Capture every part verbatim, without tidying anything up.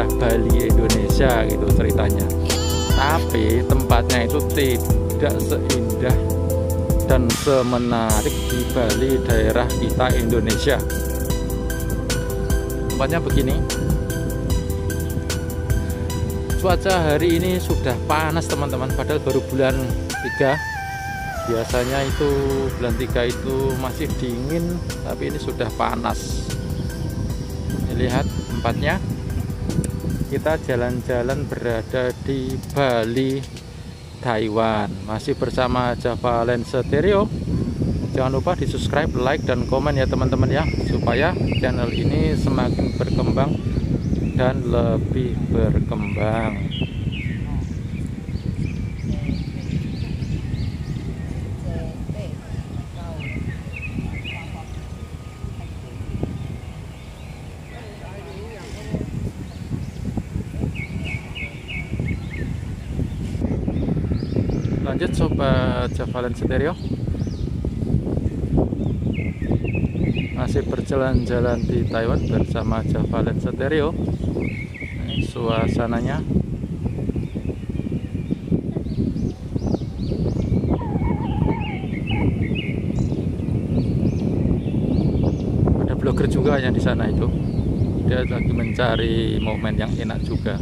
Bali Indonesia gitu ceritanya. Tapi tempatnya itu tidak seindah dan semenarik di Bali daerah kita Indonesia. Tempatnya begini. Cuaca hari ini sudah panas teman-teman, padahal baru bulan tiga. Biasanya itu bulan tiga itu masih dingin, tapi ini sudah panas. Lihat tempatnya. Kita jalan-jalan berada di Bali, Taiwan. Masih bersama Java Land Stereo. Jangan lupa di subscribe, like, dan komen ya teman-teman ya, supaya channel ini semakin berkembang dan lebih berkembang. Lanjut sobat Java Land Stereo, masih berjalan-jalan di Taiwan bersama Java Land Stereo. Ini suasananya. Ada blogger juga yang di sana itu. Dia lagi mencari momen yang enak juga.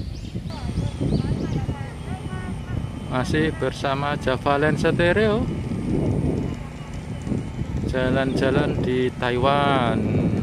Masih bersama Java Land Stereo, jalan-jalan di Taiwan.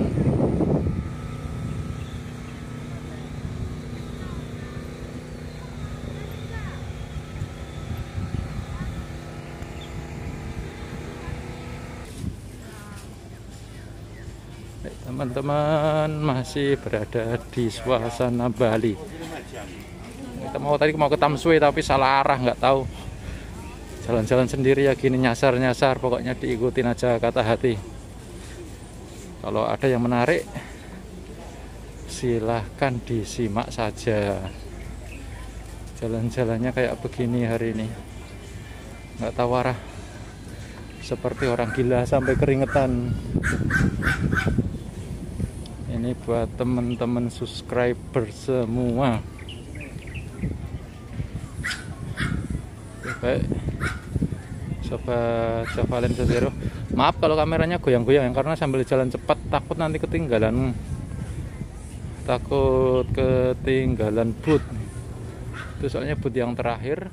Teman-teman, masih berada di suasana Bali. Kita mau tadi mau ke Tamsui tapi salah arah, nggak tahu. Jalan-jalan sendiri ya gini, nyasar-nyasar, pokoknya diikutin aja kata hati. Kalau ada yang menarik, silahkan disimak saja. Jalan-jalannya kayak begini hari ini, nggak tahu arah, seperti orang gila sampai keringetan. Ini buat teman-teman subscriber semua. Baik, sobat Java Land Stereo, maaf kalau kameranya goyang-goyang karena sambil jalan cepat, takut nanti ketinggalan takut ketinggalan boot. Itu soalnya boot yang terakhir.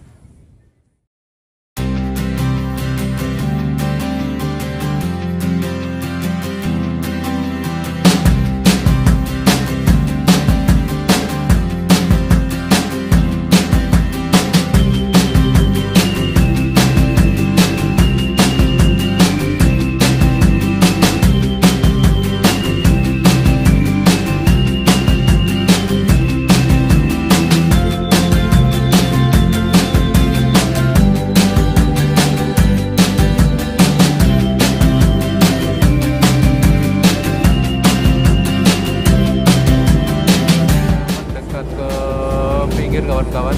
Kawan-kawan,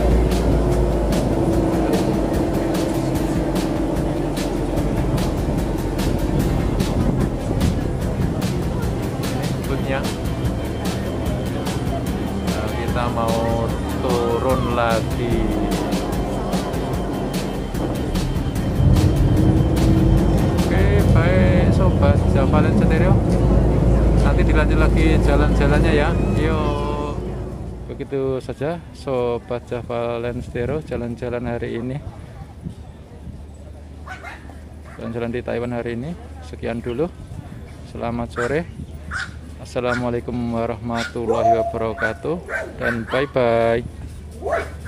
bootnya. Nah, kita mau turun lagi. Oke, baik sobat Java Land Stereo, nanti dilanjut lagi jalan-jalannya ya. Yuk. Begitu saja sobat Java Land Stereo, jalan-jalan hari ini, jalan-jalan di Taiwan hari ini. Sekian dulu, selamat sore, assalamualaikum warahmatullahi wabarakatuh, dan bye bye.